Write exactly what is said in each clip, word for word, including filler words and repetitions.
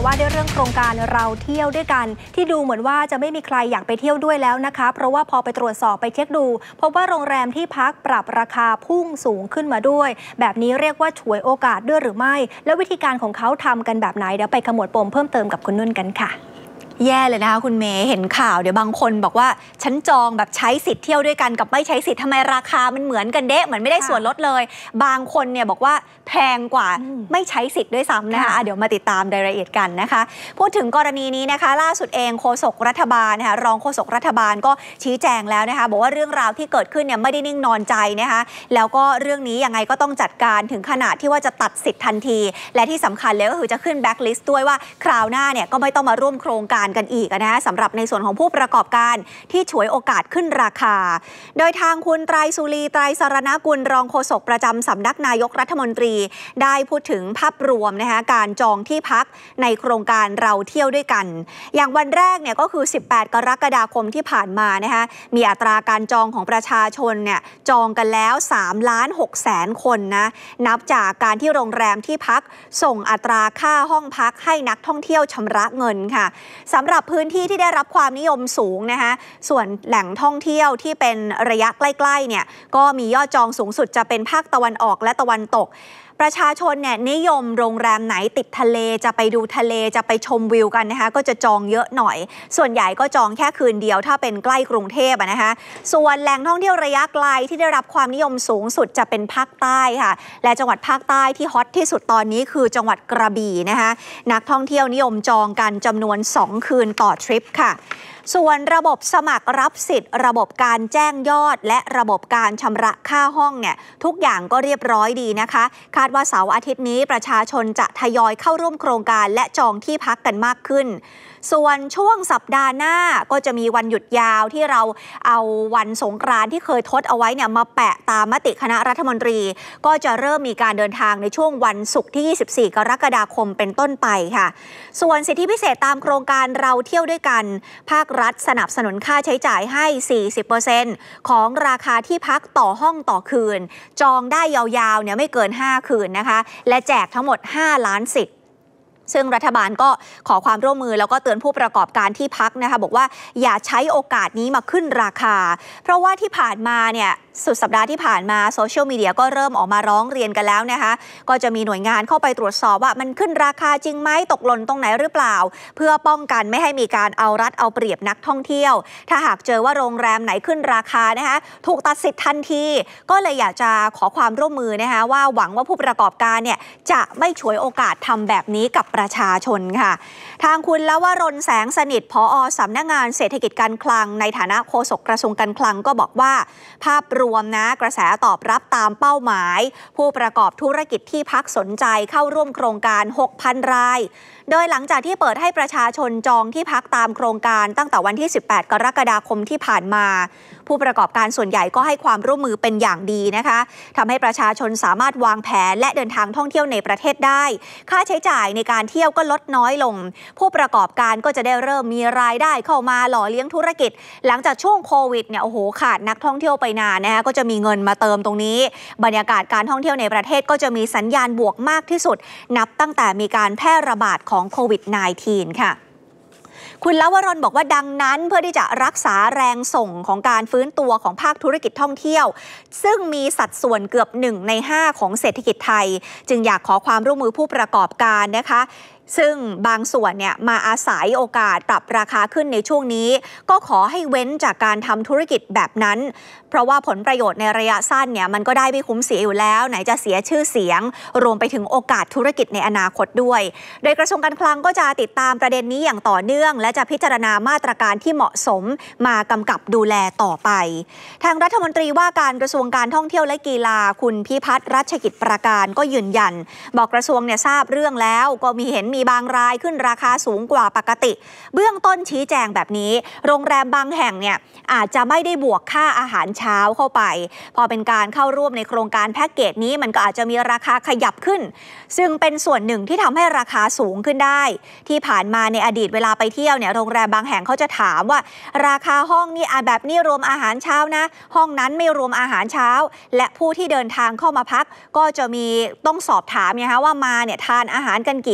ว่าด้วยเรื่องโครงการเราเที่ยวด้วยกันที่ดูเหมือนว่าจะไม่มีใครอยากไปเที่ยวด้วยแล้วนะคะเพราะว่าพอไปตรวจสอบไปเช็คดูพบว่าโรงแรมที่พักปรับราคาพุ่งสูงขึ้นมาด้วยแบบนี้เรียกว่าฉวยโอกาสด้วยหรือไม่แล้ววิธีการของเขาทำกันแบบไหนเดี๋ยวไปขมวดปมเพิ่มเติมกับคุณนุ่นกันค่ะแย่เลยนะคะคุณเมย์เห็นข่าวเดี๋ยวบางคนบอกว่าฉันจองแบบใช้สิทธิ์เที่ยวด้วยกันกับไม่ใช้สิทธิ์ทำไมราคามันเหมือนกันเด๊ะเหมือนไม่ได้ส่วนลดเลยบางคนเนี่ยบอกว่าแพงกว่าไม่ใช้สิทธิ์ด้วยซ้ำนะคะเดี๋ยวมาติดตามรายละเอียดกันนะคะพูดถึงกรณีนี้นะคะล่าสุดเองโฆษกรัฐบาลนะคะรองโฆษกรัฐบาลก็ชี้แจงแล้วนะคะบอกว่าเรื่องราวที่เกิดขึ้นเนี่ยไม่ได้นิ่งนอนใจนะคะแล้วก็เรื่องนี้ยังไงก็ต้องจัดการถึงขนาดที่ว่าจะตัดสิทธิ์ทันทีและที่สำคัญเลยก็คือจะขึ้นแบ็คลิสต์ด้วยว่าคราวหน้าเนี่ยก็ไม่ต้องมาร่วมโครงการกันอีกนะคะสำหรับในส่วนของผู้ประกอบการที่ฉวยโอกาสขึ้นราคาโดยทางคุณไตรสุรีไตรสรณกุลรองโฆษกประจำสำนักนายกรัฐมนตรีได้พูดถึงภาพรวมนะคะการจองที่พักในโครงการเราเที่ยวด้วยกันอย่างวันแรกเนี่ยก็คือสิบแปดกรกฎาคมที่ผ่านมานะคะมีอัตราการจองของประชาชนเนี่ยจองกันแล้วสามล้านหกแสนคนนะนับจากการที่โรงแรมที่พักส่งอัตราค่าห้องพักให้นักท่องเที่ยวชำระเงินค่ะสำหรับพื้นที่ที่ได้รับความนิยมสูงนะคะส่วนแหล่งท่องเที่ยวที่เป็นระยะใกล้ๆเนี่ยก็มียอดจองสูงสุดจะเป็นภาคตะวันออกและตะวันตกประชาชนเนี่ยนิยมโรงแรมไหนติดทะเลจะไปดูทะเลจะไปชมวิวกันนะคะก็จะจองเยอะหน่อยส่วนใหญ่ก็จองแค่คืนเดียวถ้าเป็นใกล้กรุงเทพนะคะส่วนแหล่งท่องเที่ยวระยะไกลที่ได้รับความนิยมสูงสุดจะเป็นภาคใต้ค่ะและจังหวัดภาคใต้ที่ฮอตที่สุดตอนนี้คือจังหวัดกระบี่นะคะนักท่องเที่ยวนิยมจองกันจำนวนสองคืนต่อทริปค่ะส่วนระบบสมัครรับสิทธิ์ระบบการแจ้งยอดและระบบการชำระค่าห้องเนี่ยทุกอย่างก็เรียบร้อยดีนะคะคาดว่าเสาร์อาทิตย์นี้ประชาชนจะทยอยเข้าร่วมโครงการและจองที่พักกันมากขึ้นส่วนช่วงสัปดาห์หน้าก็จะมีวันหยุดยาวที่เราเอาวันสงกรานต์ที่เคยทดเอาไว้เนี่ยมาแปะตามมติคณะรัฐมนตรีก็จะเริ่มมีการเดินทางในช่วงวันศุกร์ที่ยี่สิบสี่กรกฎาคมเป็นต้นไปค่ะส่วนสิทธิพิเศษตามโครงการเราเที่ยวด้วยกันภาครัฐสนับสนุนค่าใช้จ่ายให้ สี่สิบเปอร์เซ็นต์ ของราคาที่พักต่อห้องต่อคืนจองได้ยาวๆเนี่ยไม่เกินห้าคืนนะคะและแจกทั้งหมดห้าล้านสิทธิ์ซึ่งรัฐบาลก็ขอความร่วมมือแล้วก็เตือนผู้ประกอบการที่พักนะคะบอกว่าอย่าใช้โอกาสนี้มาขึ้นราคาเพราะว่าที่ผ่านมาเนี่ยสุดสัปดาห์ที่ผ่านมาโซเชียลมีเดียก็เริ่มออกมาร้องเรียนกันแล้วนะคะก็จะมีหน่วยงานเข้าไปตรวจสอบว่ามันขึ้นราคาจริงไหมตกหล่นตรงไหนหรือเปล่าเพื่อป้องกันไม่ให้มีการเอารัดเอาเปรียบนักท่องเที่ยวถ้าหากเจอว่าโรงแรมไหนขึ้นราคานะคะถูกตัดสิทธิ์ทันทีก็เลยอยากจะขอความร่วมมือนะคะว่าหวังว่าผู้ประกอบการเนี่ยจะไม่ฉวยโอกาสทำแบบนี้กับประชาชนค่ะทางคุณลวรนแสงสนิทผอ.สำนักงานเศรษฐกิจการคลังในฐานะโฆษกกระทรวงการคลังก็บอกว่าภาพรวมนะกระแสตอบรับตามเป้าหมายผู้ประกอบธุรกิจที่พักสนใจเข้าร่วมโครงการ หกพัน รายโดยหลังจากที่เปิดให้ประชาชนจองที่พักตามโครงการตั้งแต่วันที่สิบแปดกรกฎาคมที่ผ่านมาผู้ประกอบการส่วนใหญ่ก็ให้ความร่วมมือเป็นอย่างดีนะคะทำให้ประชาชนสามารถวางแผนและเดินทางท่องเที่ยวในประเทศได้ค่าใช้จ่ายในการเที่ยวก็ลดน้อยลงผู้ประกอบการก็จะได้เริ่มมีรายได้เข้ามาหล่อเลี้ยงธุรกิจหลังจากช่วงโควิดเนี่ยโอ้โหขาดนักท่องเที่ยวไปนานนะคะก็จะมีเงินมาเติมตรงนี้บรรยากาศการท่องเที่ยวในประเทศก็จะมีสัญญาณบวกมากที่สุดนับตั้งแต่มีการแพร่ระบาดของโควิด สิบเก้า ค่ะคุณลวรนบอกว่าดังนั้นเพื่อที่จะรักษาแรงส่งของการฟื้นตัวของภาคธุรกิจท่องเที่ยวซึ่งมีสัดส่วนเกือบหนึ่งในห้าของเศรษฐกิจไทยจึงอยากขอความร่วมมือผู้ประกอบการนะคะซึ่งบางส่วนเนี่ยมาอาศัยโอกาสปรับราคาขึ้นในช่วงนี้ก็ขอให้เว้นจากการทำธุรกิจแบบนั้นเพราะว่าผลประโยชน์ในระยะสั้นเนี่ยมันก็ได้ไม่คุ้มเสียอยู่แล้วไหนจะเสียชื่อเสียงรวมไปถึงโอกาสธุรกิจในอนาคตด้วยโดยกระทรวงการคลังก็จะติดตามประเด็นนี้อย่างต่อเนื่องและจะพิจารณามาตรการที่เหมาะสมมากำกับดูแลต่อไปทางรัฐมนตรีว่าการกระทรวงการท่องเที่ยวและกีฬาคุณพิพัฒน์รัชกิจประการก็ยืนยันบอกกระทรวงเนี่ยทราบเรื่องแล้วก็มีเห็นมีบางรายขึ้นราคาสูงกว่าปกติเบื้องต้นชี้แจงแบบนี้โรงแรมบางแห่งเนี่ยอาจจะไม่ได้บวกค่าอาหารเช้าเข้าไปพอเป็นการเข้าร่วมในโครงการแพ็กเกจนี้มันก็อาจจะมีราคาขยับขึ้นซึ่งเป็นส่วนหนึ่งที่ทำให้ราคาสูงขึ้นได้ที่ผ่านมาในอดีตเวลาไปเที่ยวเนี่ยโรงแรมบางแห่งเขาจะถามว่าราคาห้องนี่แบบนี้รวมอาหารเช้านะห้องนั้นไม่รวมอาหารเช้าและผู้ที่เดินทางเข้ามาพักก็จะมีต้องสอบถามนะคะว่ามาเนี่ยทานอาหารกันกี่คน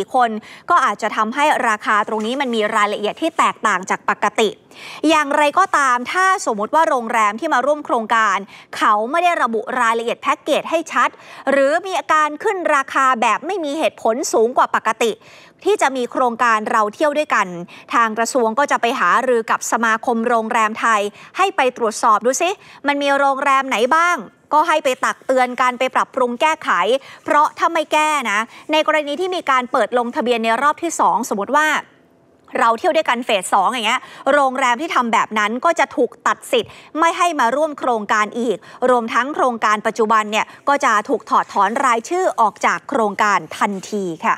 ก็อาจจะทำให้ราคาตรงนี้มันมีรายละเอียดที่แตกต่างจากปกติอย่างไรก็ตามถ้าสมมุติว่าโรงแรมที่มาร่วมโครงการเขาไม่ได้ระบุรายละเอียดแพ็กเกจให้ชัดหรือมีอาการขึ้นราคาแบบไม่มีเหตุผลสูงกว่าปกติที่จะมีโครงการเราเที่ยวด้วยกันทางกระทรวงก็จะไปหารือกับสมาคมโรงแรมไทยให้ไปตรวจสอบดูซิมันมีโรงแรมไหนบ้างก็ให้ไปตักเตือนการไปปรับปรุงแก้ไขเพราะถ้าไม่แก้นะในกรณีที่มีการเปิดลงทะเบียนในรอบที่สองสมมติว่าเราเที่ยวด้วยกันเฟสสองอย่างเงี้ยโรงแรมที่ทำแบบนั้นก็จะถูกตัดสิทธิ์ไม่ให้มาร่วมโครงการอีกรวมทั้งโครงการปัจจุบันเนี่ยก็จะถูกถอดถอนรายชื่อออกจากโครงการทันทีค่ะ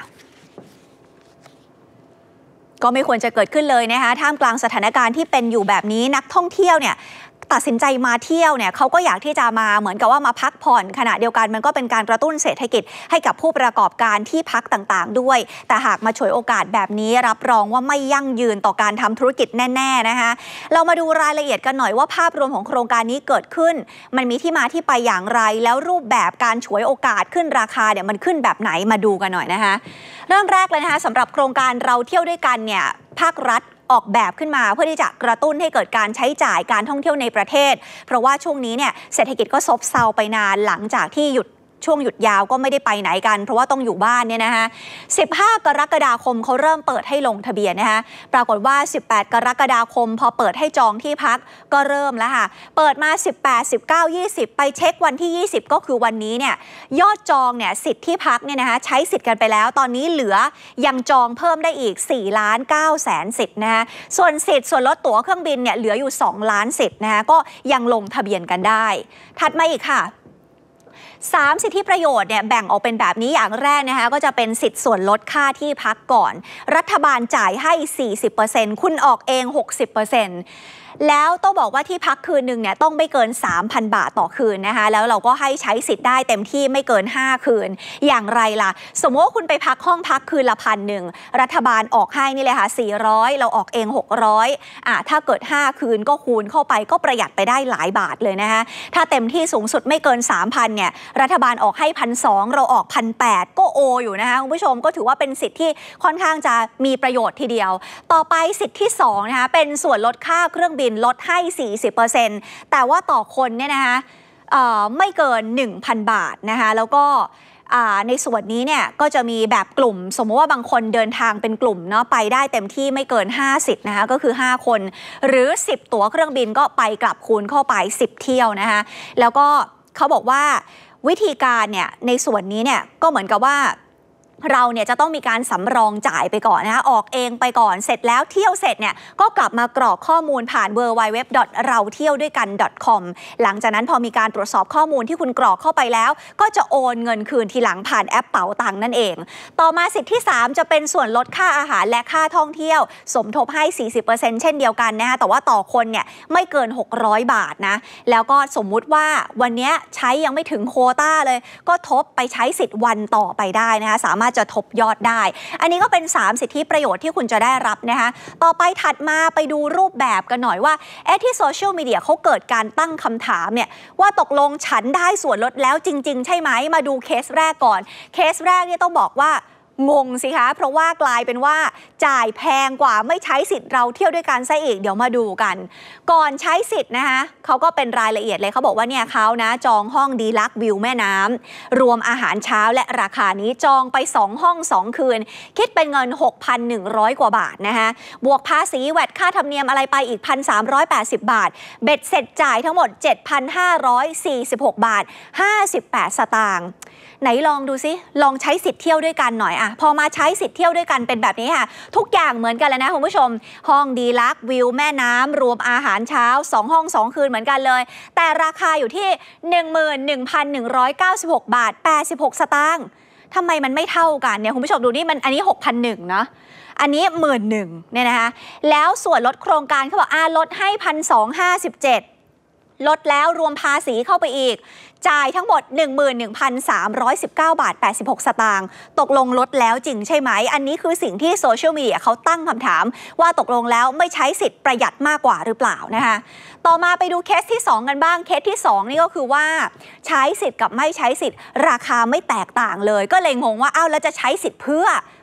ก็ไม่ควรจะเกิดขึ้นเลยนะคะท่ามกลางสถานการณ์ที่เป็นอยู่แบบนี้นักท่องเที่ยวเนี่ยตัดสินใจมาเที่ยวเนี่ยเขาก็อยากที่จะมาเหมือนกับว่ามาพักผ่อนขณะเดียวกันมันก็เป็นการกระตุ้นเศรษฐกิจให้กับผู้ประกอบการที่พักต่างๆด้วยแต่หากมาฉวยโอกาสแบบนี้รับรองว่าไม่ยั่งยืนต่อการทำธุรกิจแน่ๆนะคะเรามาดูรายละเอียดกันหน่อยว่าภาพรวมของโครงการนี้เกิดขึ้นมันมีที่มาที่ไปอย่างไรแล้วรูปแบบการฉวยโอกาสขึ้นราคาเนี่ยมันขึ้นแบบไหนมาดูกันหน่อยนะคะเริ่มแรกเลยนะคะสำหรับโครงการเราเที่ยวด้วยกันเนี่ยภาครัฐออกแบบขึ้นมาเพื่อที่จะกระตุ้นให้เกิดการใช้จ่ายการท่องเที่ยวในประเทศเพราะว่าช่วงนี้เนี่ยเศรษฐกิจก็ซบเซาไปนานหลังจากที่หยุดช่วงหยุดยาวก็ไม่ได้ไปไหนกันเพราะว่าต้องอยู่บ้านเนี่ยนะคะสิบห้ากรกฎาคมเขาเริ่มเปิดให้ลงทะเบียนนะคะปรากฏว่าสิบแปดกรกฎาคมพอเปิดให้จองที่พักก็เริ่มแล้วค่ะเปิดมาสิบแปด สิบเก้า ยี่สิบไปเช็ควันที่ยี่สิบก็คือวันนี้เนี่ยยอดจองเนี่ยสิทธิ์ที่พักเนี่ยนะคะใช้สิทธิ์กันไปแล้วตอนนี้เหลือยังจองเพิ่มได้อีกสี่ล้านเก้าแสนสิทธิ์นะคะส่วนสิทธิ์ส่วนลดตั๋วเครื่องบินเนี่ยเหลืออยู่สองล้านสิทธิ์นะคะก็ยังลงทะเบียนกันได้ถัดมาอีกค่ะสามสิทธิประโยชน์เนี่ยแบ่งออกเป็นแบบนี้อย่างแรกนะคะก็จะเป็นสิทธิ์ส่วนลดค่าที่พักก่อนรัฐบาลจ่ายให้ สี่สิบเปอร์เซ็นต์ คุณออกเอง หกสิบเปอร์เซ็นต์ แล้วต้องบอกว่าที่พักคืนหนึ่งเนี่ยต้องไม่เกิน สามพัน บาทต่อคืนนะคะแล้วเราก็ให้ใช้สิทธิ์ได้เต็มที่ไม่เกินห้าคืนอย่างไรล่ะสมมติว่าคุณไปพักห้องพักคืนละพันหนึ่งรัฐบาลออกให้นี่เลยค่ะสี่ร้อยเราออกเองหกร้อยอ่ะถ้าเกิดห้าคืนก็คูณเข้าไปก็ประหยัดไปได้หลายบาทเลยนะคะถ้าเต็มที่สูงสุดไม่เกิน สามพัน เนี่ยรัฐบาลออกให้ หนึ่งพันสองร้อย เราออก หนึ่งพันแปดร้อย ก็โออยู่นะคะคุณผู้ชมก็ถือว่าเป็นสิทธิ์ที่ค่อนข้างจะมีประโยชน์ทีเดียวต่อไปสิทธิ์ที่สองนะคะเป็นส่วนลดค่าเครื่องบินลดให้สี่สิบเปอร์เซ็นต์ แต่ว่าต่อคนเนี่ยนะคะไม่เกิน หนึ่งพัน บาทนะคะแล้วก็ในส่วนนี้เนี่ยก็จะมีแบบกลุ่มสมมติว่าบางคนเดินทางเป็นกลุ่มเนาะไปได้เต็มที่ไม่เกินห้าสิบนะคะก็คือห้าคนหรือสิบตั๋วเครื่องบินก็ไปกลับคูณเข้าไปสิบเที่ยวนะคะแล้วก็เขาบอกว่าวิธีการเนี่ยในส่วนนี้เนี่ยก็เหมือนกับว่าเราเนี่ยจะต้องมีการสำรองจ่ายไปก่อนนะคะออกเองไปก่อนเสร็จแล้วเที่ยวเสร็จเนี่ยก็กลับมากรอกข้อมูลผ่าน ดับเบิลยู ดับเบิลยู ดับเบิลยู ดอท เราเที่ยวด้วยกัน ดอท คอม หลังจากนั้นพอมีการตรวจสอบข้อมูลที่คุณกรอกเข้าไปแล้วก็จะโอนเงินคืนทีหลังผ่านแอปเป๋าตังค์นั่นเองต่อมาสิทธิที่สามจะเป็นส่วนลดค่าอาหารและค่าท่องเที่ยวสมทบให้ สี่สิบเปอร์เซ็นต์ เช่นเดียวกันนะคะแต่ว่าต่อคนเนี่ยไม่เกินหกร้อยบาทนะแล้วก็สมมุติว่าวันนี้ใช้ยังไม่ถึงโควต้าเลยก็ทบไปใช้สิทธิ์วันต่อไปได้นะคะสามารถจะทบยอดได้อันนี้ก็เป็นสามสิทธิประโยชน์ที่คุณจะได้รับนะคะต่อไปถัดมาไปดูรูปแบบกันหน่อยว่าเอ๊ะที่โซเชียลมีเดียเขาเกิดการตั้งคำถามเนี่ยว่าตกลงฉันได้ส่วนลดแล้วจริงๆใช่ไหมมาดูเคสแรกก่อนเคสแรกเนี่ยต้องบอกว่างงสิคะเพราะว่ากลายเป็นว่าจ่ายแพงกว่าไม่ใช้สิทธิ์เราเที่ยวด้วยกันซะอีกเดี๋ยวมาดูกันก่อนใช้สิทธิ์นะคะเขาก็เป็นรายละเอียดเลยเขาบอกว่าเนี่ยเขานะจองห้องดีลักซ์วิวแม่น้ำรวมอาหารเช้าและราคานี้จองไปสองห้องสองคืนคิดเป็นเงิน หกพันหนึ่งร้อย กว่าบาทนะคะบวกภาษีแวตค่าธรรมเนียมอะไรไปอีก หนึ่งพันสามร้อยแปดสิบ บาทเบ็ดเสร็จจ่ายทั้งหมด เจ็ดพันห้าร้อยสี่สิบหก บาทห้าสิบแปดสตางค์ไหนลองดูซิลองใช้สิทธิ์เที่ยวด้วยกันหน่อยอะพอมาใช้สิทธิ์เที่ยวด้วยกันเป็นแบบนี้ค่ะทุกอย่างเหมือนกันเลยนะคุณผู้ชมห้องดีลักซ์วิวแม่น้ำรวมอาหารเช้าสองห้องสองคืนเหมือนกันเลยแต่ราคาอยู่ที่ หนึ่งหมื่นหนึ่งพันหนึ่งร้อยเก้าสิบหก บาทแปดสิบหกสตางค์ทำไมมันไม่เท่ากันเนี่ยคุณผู้ชมดูนี่มันอันนี้ หกพันหนึ่งร้อย เนาะอันนี้ หนึ่งหมื่นหนึ่งพัน เนี่ยนะคะแล้วส่วนลดโครงการเขาบอกอ่าลดให้ หนึ่งพันสองร้อยห้าสิบเจ็ดลดแล้วรวมภาษีเข้าไปอีกจ่ายทั้งหมด หนึ่งหมื่นหนึ่งพันสามร้อยสิบเก้า บาทแปดสิบหกสตางค์ตกลงลดแล้วจริงใช่ไหมอันนี้คือสิ่งที่โซเชียลมีเดียเขาตั้งคำถามว่าตกลงแล้วไม่ใช้สิทธิ์ประหยัดมากกว่าหรือเปล่านะคะต่อมาไปดูเคสที่สองกันบ้างเคสที่สองนี่ก็คือว่าใช้สิทธิ์กับไม่ใช้สิทธิ์ราคาไม่แตกต่างเลยก็เลยงงว่าอ้าวแล้วจะใช้สิทธิ์เพื่อ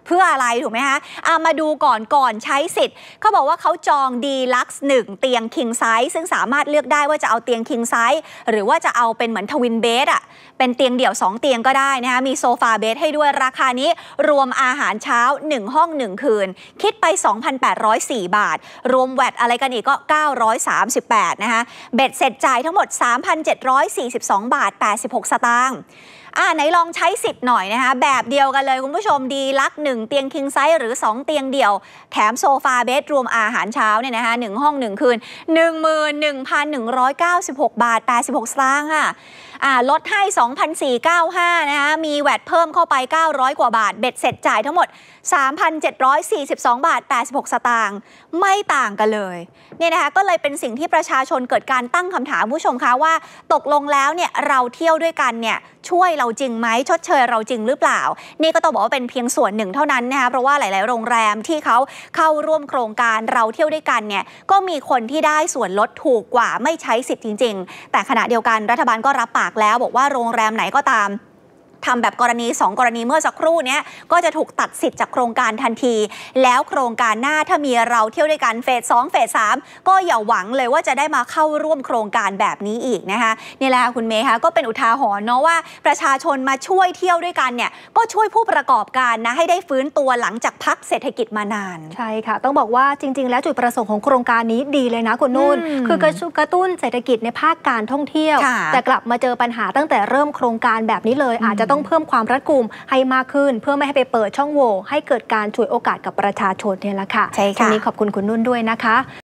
เพื่ออะไรถูกไหมคะอ่ะมาดูก่อนก่อนใช้สิทธิ์เขาบอกว่าเขาจอง ดี ลักซ์ หนึ่ง เตียง King Size ซึ่งสามารถเลือกได้ว่าจะเอาเตียง King Size หรือว่าจะเอาเป็นเหมือนทวินเบดอ่ะเป็นเตียงเดี่ยวสองเตียงก็ได้นะคะมีโซฟาเบดให้ด้วยราคานี้รวมอาหารเช้าหนึ่งห้องหนึ่งคืนคิดไป สองพันแปดร้อยสี่ บาทรวมแวตอะไรกันอีกก็เก้าร้อยสามสิบแปดนะคะเบ็ดเสร็จจ่ายทั้งหมด สามพันเจ็ดร้อยสี่สิบสอง บาท แปดสิบหก สตางค์อ่าไหนลองใช้สิทธิ์หน่อยนะคะแบบเดียวกันเลยคุณผู้ชมดีลักหนึ่งเตียง King Size หรือสองเตียงเดี่ยวแถมโซฟาเบดรวมอาหารเช้าเนี่ยนะคะหนึ่งห้องหนึ่งคืน หนึ่งหมื่นหนึ่งพันหนึ่งร้อยเก้าสิบหก บาท แปดสิบหก สตางค์ค่ะอ่าลดให้ สองพันสี่ร้อยเก้าสิบห้า นะคะมีแวตเพิ่มเข้าไปเก้าร้อยกว่าบาทเบ็ดเสร็จจ่ายทั้งหมด สามพันเจ็ดร้อยสี่สิบสอง บาท แปดสิบหก สตางค์ไม่ต่างกันเลยเนี่ยนะคะก็เลยเป็นสิ่งที่ประชาชนเกิดการตั้งคำถามผู้ชมคะว่าตกลงแล้วเนี่ยเราเที่ยวด้วยกันเนี่ยช่วยเราจริงไหมชดเชยเราจริงหรือเปล่านี่ก็ต้องบอกว่าเป็นเพียงส่วนหนึ่งเท่านั้นนะคะเพราะว่าหลายๆโรงแรมที่เขาเข้าร่วมโครงการเราเที่ยวด้วยกันเนี่ยก็มีคนที่ได้ส่วนลดถูกกว่าไม่ใช้สิทธิ์จริงๆแต่ขณะเดียวกันรัฐบาลก็รับปากแล้วบอกว่าโรงแรมไหนก็ตามทำแบบกรณีสองกรณีเมื่อสักครู่นี้ก็จะถูกตัดสิทธิ์จากโครงการทันทีแล้วโครงการหน้าถ้ามีเราเที่ยวด้วยกันเฟสสองเฟสสามก็อย่าหวังเลยว่าจะได้มาเข้าร่วมโครงการแบบนี้อีกนะคะนี่แหละคุณเมย์คะก็เป็นอุทาหรณ์เนาะว่าประชาชนมาช่วยเที่ยวด้วยกันเนี่ยก็ช่วยผู้ประกอบการนะให้ได้ฟื้นตัวหลังจากพักเศรษฐกิจมานานใช่ค่ะต้องบอกว่าจริงๆแล้วจุดประสงค์ของโครงการนี้ดีเลยนะคุณนุ่นคือกระตุ้นเศรษฐกิจในภาคการท่องเที่ยวแต่กลับมาเจอปัญหาตั้งแต่เริ่มโครงการแบบนี้เลยอาจจะต้องเพิ่มความรัดกุมให้มากขึ้นเพื่อไม่ให้ไปเปิดช่องโหว่ให้เกิดการฉวยโอกาสกับประชาชนเนี่ยแหละค่ะใช่ค่ะวันนี้ขอบคุณคุณนุ่นด้วยนะคะ